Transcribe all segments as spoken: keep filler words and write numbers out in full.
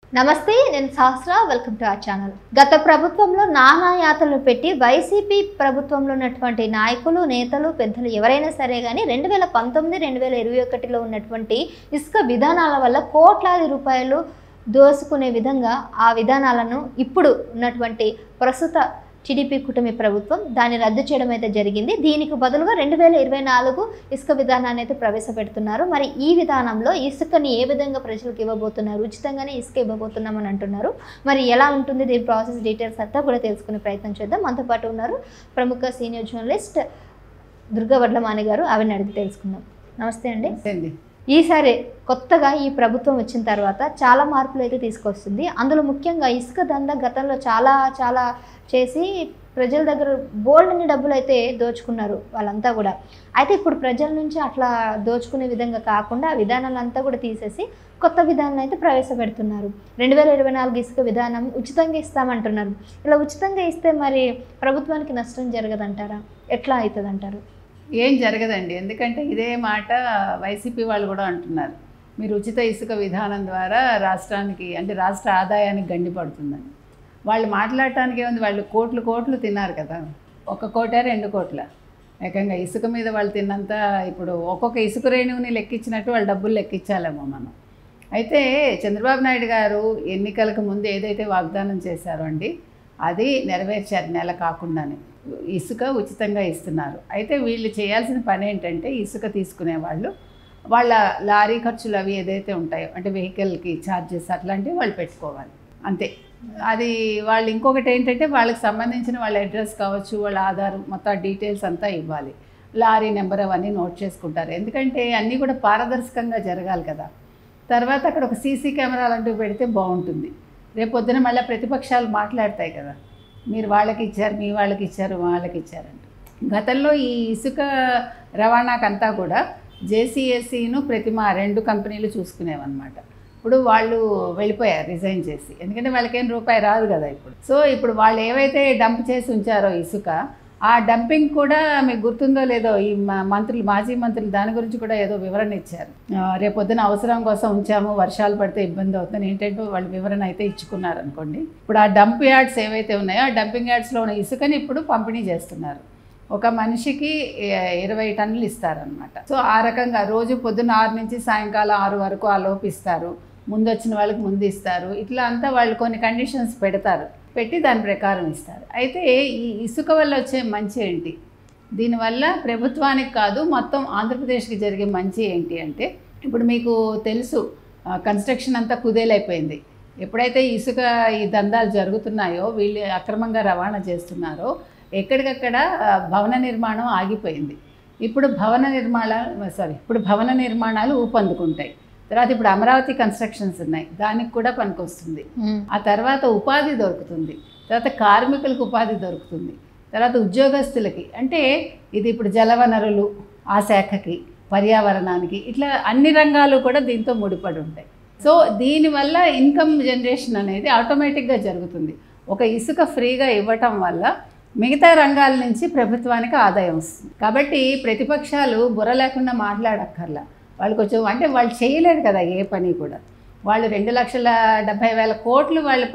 నమస్తే, నేను Sahasra. Welcome to our channel. గత ప్రభుత్వంలో నానా యాతలు పెట్టి వైసీపీ ప్రభుత్వంలో ఉన్నటువంటి నాయకులు, నేతలు, పెద్దలు ఎవరైనా సరే కానీ రెండు వేల పంతొమ్మిది రెండు వేల ఇరవై ఒకటిలో ఉన్నటువంటి ఇసుక విధానాల వల్ల కోట్లాది రూపాయలు దోసుకునే విధంగా ఆ విధానాలను ఇప్పుడు ఉన్నటువంటి ప్రస్తుత టీడీపీ కూటమి ప్రభుత్వం దాన్ని రద్దు చేయడం అయితే జరిగింది. దీనికి బదులుగా రెండు వేల ఇరవై నాలుగు ఇసుక విధానాన్ని అయితే ప్రవేశపెడుతున్నారు. మరి ఈ విధానంలో ఇసుకని ఏ విధంగా ప్రజలకు ఇవ్వబోతున్నారు, ఉచితంగానే ఇసుక ఇవ్వబోతున్నామని అంటున్నారు. మరి ఎలా ఉంటుంది దీని ప్రాసెస్, డీటెయిల్స్ అంతా కూడా తెలుసుకునే ప్రయత్నం చేద్దాం. మనతో పాటు ఉన్నారు ప్రముఖ సీనియర్ జర్నలిస్ట్ దుర్గా వడ్లమాని గారు. ఆవిడని అడిగి తెలుసుకుందాం. నమస్తే అండి. ఈసారి కొత్తగా ఈ ప్రభుత్వం వచ్చిన తర్వాత చాలా మార్పులు అయితే తీసుకొస్తుంది. అందులో ముఖ్యంగా ఇసుక దందా గతంలో చాలా చాలా చేసి ప్రజల దగ్గర బోల్డ్ని డబ్బులు అయితే దోచుకున్నారు వాళ్ళంతా కూడా. అయితే ఇప్పుడు ప్రజల నుంచి అట్లా దోచుకునే విధంగా కాకుండా ఆ విధానాలంతా కూడా తీసేసి కొత్త విధానాలు అయితే ప్రవేశపెడుతున్నారు. రెండు వేల ఇరవై నాలుగు ఇసుక విధానం ఉచితంగా ఇస్తామంటున్నారు. ఇలా ఉచితంగా ఇస్తే మరి ప్రభుత్వానికి నష్టం జరగదంటారా? ఎట్లా అవుతుంది అంటారు? ఏం జరగదండి. ఎందుకంటే ఇదే మాట వైసీపీ వాళ్ళు కూడా అంటున్నారు. మీరు ఉచిత ఇసుక విధానం ద్వారా రాష్ట్రానికి అంటే రాష్ట్ర ఆదాయానికి గండి పడుతుందని. వాళ్ళు మాట్లాడటానికి ఏముంది, వాళ్ళు కోట్లు కోట్లు తిన్నారు కదా. ఒక కోట రెండు కోట్ల ఏకంగా ఇసుక మీద వాళ్ళు తిన్నంత ఇప్పుడు ఒక్కొక్క ఇసుక రేణువుని లెక్కించినట్టు వాళ్ళు డబ్బులు లెక్కించాలేమో మనం. అయితే చంద్రబాబు నాయుడు గారు ఎన్నికలకు ముందు ఏదైతే వాగ్దానం చేశారో అండి అది నెరవేర్చారు. నెల కాకుండానే ఇసుక ఉచితంగా ఇస్తున్నారు. అయితే వీళ్ళు చేయాల్సిన పని ఏంటంటే ఇసుక తీసుకునే వాళ్ళు వాళ్ళ లారీ ఖర్చులు అవి ఏదైతే ఉంటాయో అంటే వెహికల్కి ఛార్జెస్ అట్లాంటివి వాళ్ళు పెట్టుకోవాలి అంతే. అది వాళ్ళు ఇంకొకటి ఏంటంటే వాళ్ళకి సంబంధించిన వాళ్ళ అడ్రస్ కావచ్చు, వాళ్ళ ఆధార్ మొత్తం డీటెయిల్స్ అంతా ఇవ్వాలి. లారీ నెంబర్ అవన్నీ నోట్ చేసుకుంటారు. ఎందుకంటే అన్నీ కూడా పారదర్శకంగా జరగాలి కదా. తర్వాత అక్కడ ఒక సీసీ కెమెరాలు అంటూ పెడితే బాగుంటుంది. రేపు పొద్దున మళ్ళీ ప్రతిపక్షాలు మాట్లాడతాయి కదా, మీరు వాళ్ళకి ఇచ్చారు, మీ వాళ్ళకి ఇచ్చారు, వాళ్ళకి ఇచ్చారంట. గతంలో ఈ ఇసుక రవాణాకంతా కూడా జేసీఎస్సీను ప్రతిమ రెండు కంపెనీలు చూసుకునేవన్నమాట. ఇప్పుడు వాళ్ళు వెళ్ళిపోయారు రిజైన్ చేసి, ఎందుకంటే వాళ్ళకేం రూపాయి రాదు కదా ఇప్పుడు. సో ఇప్పుడు వాళ్ళు ఏవైతే డంప్ చేసి ఉంచారో ఇసుక, ఆ డంపింగ్ కూడా మీకు గుర్తుందో లేదో ఈ మంత్రులు మాజీ మంత్రులు దాని గురించి కూడా ఏదో వివరణ ఇచ్చారు. రేపొద్దున అవసరం కోసం ఉంచాము, వర్షాలు పడితే ఇబ్బంది అవుతుంది ఏంటంటే వాళ్ళు వివరణ అయితే ఇచ్చుకున్నారు అనుకోండి. ఇప్పుడు ఆ డంప్ యార్డ్స్ ఏవైతే ఉన్నాయో ఆ డంపింగ్ యార్డ్స్లో ఉన్న ఇసుకని ఇప్పుడు పంపిణీ చేస్తున్నారు. ఒక మనిషికి ఇరవై టన్నులు ఇస్తారనమాట. సో ఆ రకంగా రోజు పొద్దున్న ఆరు నుంచి సాయంకాలం ఆరు వరకు ఆ లోపు ఇస్తారు. ముందు వచ్చిన వాళ్ళకి ముందు ఇస్తారు. ఇట్లా అంతా వాళ్ళు కొన్ని కండిషన్స్ పెడతారు, పెట్టి దాని ప్రకారం ఇస్తారు. అయితే ఈ ఇసుక వల్ల వచ్చే మంచి ఏంటి, దీనివల్ల ప్రభుత్వానికి కాదు మొత్తం ఆంధ్రప్రదేశ్కి జరిగే మంచి ఏంటి అంటే, ఇప్పుడు మీకు తెలుసు కన్స్ట్రక్షన్ అంతా కుదేలైపోయింది. ఎప్పుడైతే ఇసుక ఈ దందాలు జరుగుతున్నాయో, వీళ్ళు అక్రమంగా రవాణా చేస్తున్నారో ఎక్కడికక్కడ భవన నిర్మాణం ఆగిపోయింది. ఇప్పుడు భవన నిర్మాణాలు సారీ ఇప్పుడు భవన నిర్మాణాలు ఊపందుకుంటాయి. తర్వాత ఇప్పుడు అమరావతి కన్స్ట్రక్షన్స్ ఉన్నాయి, దానికి కూడా పనికొస్తుంది. ఆ తర్వాత ఉపాధి దొరుకుతుంది, తర్వాత కార్మికులకు ఉపాధి దొరుకుతుంది, తర్వాత ఉద్యోగస్తులకి అంటే ఇది ఇప్పుడు జలవనరులు ఆ శాఖకి, పర్యావరణానికి, ఇట్లా అన్ని రంగాలు కూడా దీంతో ముడిపడి ఉంటాయి. సో దీనివల్ల ఇన్కమ్ జనరేషన్ అనేది ఆటోమేటిక్గా జరుగుతుంది. ఒక ఇసుక ఫ్రీగా ఇవ్వటం వల్ల మిగతా రంగాల నుంచి ప్రభుత్వానికి ఆదాయం వస్తుంది. కాబట్టి ప్రతిపక్షాలు బుర్ర లేకుండా మాట్లాడక్కర్లా. వాళ్ళు కొంచెం అంటే వాళ్ళు చేయలేరు కదా ఏ పని కూడా. వాళ్ళు రెండు లక్షల డెబ్భై వేల కోట్లు వాళ్ళు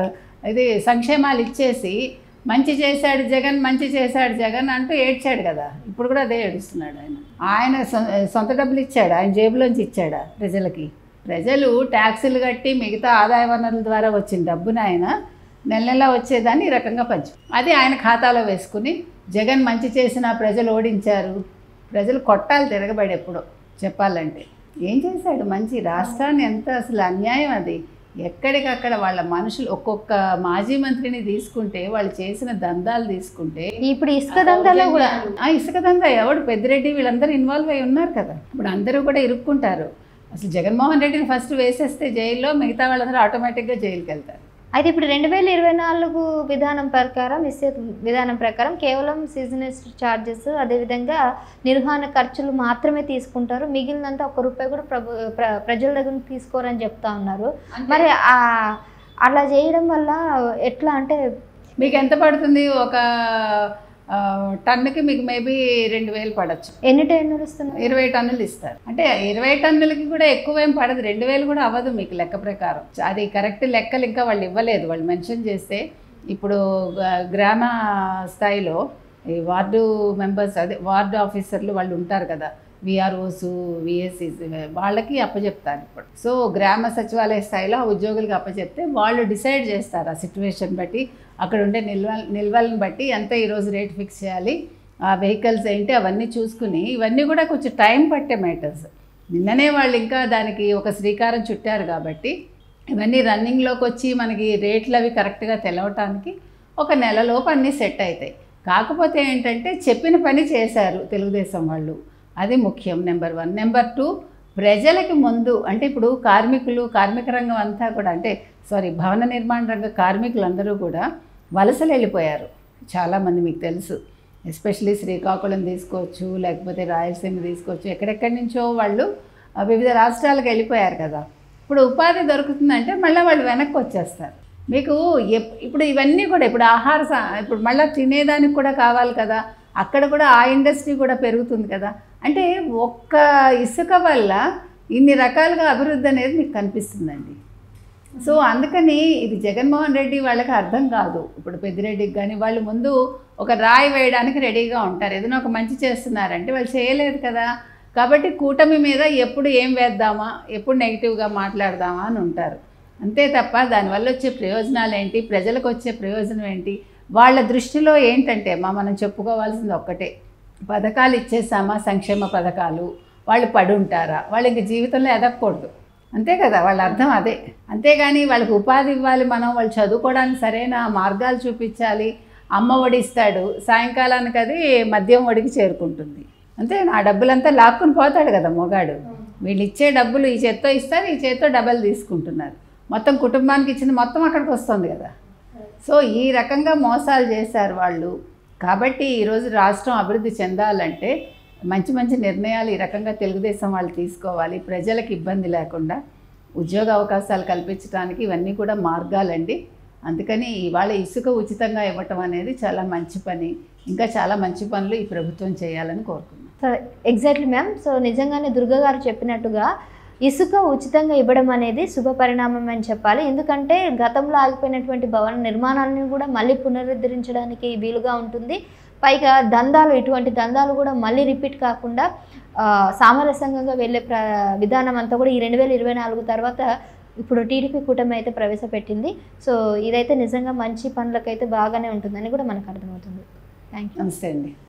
ఇది సంక్షేమాలు ఇచ్చేసి మంచి చేశాడు జగన్, మంచి చేశాడు జగన్ అంటూ ఏడ్చాడు కదా. ఇప్పుడు కూడా అదే ఏడుస్తున్నాడు ఆయన. ఆయన సొంత డబ్బులు ఇచ్చాడు, ఆయన జేబులోంచి ఇచ్చాడా ప్రజలకి? ప్రజలు ట్యాక్సులు కట్టి మిగతా ఆదాయ వనరుల ద్వారా వచ్చిన డబ్బును ఆయన నెల నెల వచ్చేదాన్ని ఈ రకంగా పంచు అది ఆయన ఖాతాలో వేసుకుని జగన్ మంచి చేసిన ప్రజలు ఓడించారు, ప్రజలు కొట్టాలి తిరగబడి ఎప్పుడో చెప్పాలంటే. ఏం చేశాడు మంచి? రాష్ట్రాన్ని ఎంత అసలు అన్యాయం అది. ఎక్కడికక్కడ వాళ్ళ మనుషులు ఒక్కొక్క మాజీ మంత్రిని తీసుకుంటే వాళ్ళు చేసిన దందాలు తీసుకుంటే, ఇప్పుడు ఇసుక దందాలో కూడా ఆ ఇసుక దందా ఎవడు పెద్దిరెడ్డి వీళ్ళందరూ ఇన్వాల్వ్ అయి ఉన్నారు కదా. ఇప్పుడు అందరూ కూడా ఇరుక్కుంటారు. అసలు జగన్మోహన్ రెడ్డిని ఫస్ట్ వేసేస్తే జైల్లో, మిగతా వాళ్ళందరూ ఆటోమేటిక్గా జైలుకి వెళ్తారు. అయితే ఇప్పుడు రెండు వేల ఇరవై నాలుగు విధానం ప్రకారం ఇసే విధానం ప్రకారం కేవలం సీజనల్ ఛార్జెస్, అదేవిధంగా నిర్వహణ ఖర్చులు మాత్రమే తీసుకుంటారు. మిగిలినంత ఒక్క రూపాయి కూడా ప్రభు ప్రజల దగ్గర తీసుకోరని చెప్తా ఉన్నారు. మరి అలా చేయడం వల్ల ఎట్లా అంటే మీకు ఎంత పడుతుంది? ఒక టన్నుకి మీకు మేబీ రెండు వేలు పడచ్చు. ఎన్ని టన్నులు ఇస్తున్నారు? ఇరవై టన్నులు ఇస్తారు. అంటే ఇరవై టన్నులకి కూడా ఎక్కువ ఏం పడదు, రెండు వేలు కూడా అవ్వదు మీకు లెక్క ప్రకారం. అది కరెక్ట్ లెక్కలు ఇంకా వాళ్ళు ఇవ్వలేదు. వాళ్ళు మెన్షన్ చేస్తే ఇప్పుడు గ్రామ స్థాయిలో ఈ వార్డు మెంబర్స్, అదే వార్డు ఆఫీసర్లు వాళ్ళు ఉంటారు కదా, విఆర్ఓస్, విఎస్సీస్, వాళ్ళకి అప్పచెప్తారు ఇప్పుడు. సో గ్రామ సచివాలయ స్థాయిలో ఆ ఉద్యోగులకి అప్పచెప్తే వాళ్ళు డిసైడ్ చేస్తారు ఆ సిచ్యువేషన్ బట్టి, అక్కడ ఉండే నిల్వ నిల్వలను బట్టి ఎంత ఈరోజు రేట్ ఫిక్స్ చేయాలి, ఆ వెహికల్స్ ఏంటి అవన్నీ చూసుకుని. ఇవన్నీ కూడా కొంచెం టైం పట్టే మ్యాటర్స్. నిన్ననే వాళ్ళు ఇంకా దానికి ఒక శ్రీకారం చుట్టారు కాబట్టి ఇవన్నీ రన్నింగ్లోకి వచ్చి మనకి రేట్లు అవి కరెక్ట్గా తెలవటానికి ఒక నెలలోపు అన్నీ సెట్ అవుతాయి. కాకపోతే ఏంటంటే చెప్పిన పని చేశారు తెలుగుదేశం వాళ్ళు, అది ముఖ్యం. Number one. నెంబర్ టూ, ప్రజలకి ముందు అంటే ఇప్పుడు కార్మికులు, కార్మిక రంగం అంతా కూడా, అంటే సారీ భవన నిర్మాణ రంగ కార్మికులందరూ కూడా వలసలు వెళ్ళిపోయారు చాలామంది, మీకు తెలుసు. ఎస్పెషలీ శ్రీకాకుళం తీసుకోవచ్చు, లేకపోతే రాయలసీమ తీసుకోవచ్చు, ఎక్కడెక్కడి నుంచో వాళ్ళు వివిధ రాష్ట్రాలకు వెళ్ళిపోయారు కదా. ఇప్పుడు ఉపాధి దొరుకుతుందంటే మళ్ళీ వాళ్ళు వెనక్కి వచ్చేస్తారు. మీకు ఇప్పుడు ఇవన్నీ కూడా ఇప్పుడు ఆహార, ఇప్పుడు మళ్ళీ తినేదానికి కూడా కావాలి కదా, అక్కడ కూడా ఆ ఇండస్ట్రీ కూడా పెరుగుతుంది కదా. అంటే ఒక్క ఇసుక వల్ల ఇన్ని రకాలుగా అభివృద్ధి అనేది మీకు కనిపిస్తుందండి. సో అందుకని ఇది జగన్మోహన్ రెడ్డి వాళ్ళకి అర్థం కాదు. ఇప్పుడు పెద్దిరెడ్డికి కానీ వాళ్ళు ముందు ఒక రాయి వేయడానికి రెడీగా ఉంటారు. ఏదైనా ఒక మంచి చేస్తున్నారంటే వాళ్ళు చేయలేదు కదా, కాబట్టి కూటమి మీద ఎప్పుడు ఏం వేద్దామా, ఎప్పుడు నెగిటివ్గా మాట్లాడదామా అని ఉంటారు. అంతే తప్ప దానివల్ల వచ్చే ప్రయోజనాలు ఏంటి, ప్రజలకు వచ్చే ప్రయోజనం ఏంటి, వాళ్ళ దృష్టిలో ఏంటంటే మా మనం చెప్పుకోవాల్సింది ఒక్కటే, పథకాలు ఇచ్చేసామా, సంక్షేమ పథకాలు, వాళ్ళు పడి ఉంటారా, వాళ్ళు ఇంక జీవితంలో ఎదగకూడదు, అంతే కదా వాళ్ళ అర్థం అదే. అంతేగాని వాళ్ళకి ఉపాధి ఇవ్వాలి, మనం వాళ్ళు చదువుకోవడానికి సరైన మార్గాలు చూపించాలి. అమ్మ ఒడి ఇస్తాడు, సాయంకాలానికి అది మద్యం ఒడికి చేరుకుంటుంది, అంతే. ఆ డబ్బులంతా లాక్కుని పోతాడు కదా మొగాడు. వీళ్ళు ఇచ్చే డబ్బులు ఈ చేత్తో ఇస్తారు, ఈ చేత్తో డబ్బులు తీసుకుంటున్నారు, మొత్తం కుటుంబానికి ఇచ్చింది మొత్తం అక్కడికి వస్తుంది కదా. సో ఈ రకంగా మోసాలు చేశారు వాళ్ళు. కాబట్టి ఈరోజు రాష్ట్రం అభివృద్ధి చెందాలంటే మంచి మంచి నిర్ణయాలు ఈ రకంగా తెలుగుదేశం వాళ్ళు తీసుకోవాలి. ప్రజలకు ఇబ్బంది లేకుండా ఉద్యోగ అవకాశాలు కల్పించడానికి ఇవన్నీ కూడా మార్గాలండి. అందుకని ఇవాళ ఇసుక ఉచితంగా ఇవ్వటం అనేది చాలా మంచి పని. ఇంకా చాలా మంచి పనులు ఈ ప్రభుత్వం చేయాలని కోరుకున్నాం. So exactly ma'am. సో నిజంగానే దుర్గా గారు చెప్పినట్టుగా ఇసుక ఉచితంగా ఇవ్వడం అనేది శుభ పరిణామం అని చెప్పాలి. ఎందుకంటే గతంలో ఆగిపోయినటువంటి భవన నిర్మాణాలను కూడా మళ్ళీ పునరుద్ధరించడానికి వీలుగా ఉంటుంది. పైగా దందాలు, ఇటువంటి దందాలు కూడా మళ్ళీ రిపీట్ కాకుండా సామరస్యంగా వెళ్ళే ప్ర విధానం అంతా కూడా ఈ రెండు వేల ఇరవై నాలుగు తర్వాత ఇప్పుడు టీడీపీ కూటమి అయితే ప్రవేశపెట్టింది. సో ఇదైతే నిజంగా మంచి పనులకైతే బాగానే ఉంటుందని కూడా మనకు అర్థమవుతుంది. Thank you. నమస్తే అండి.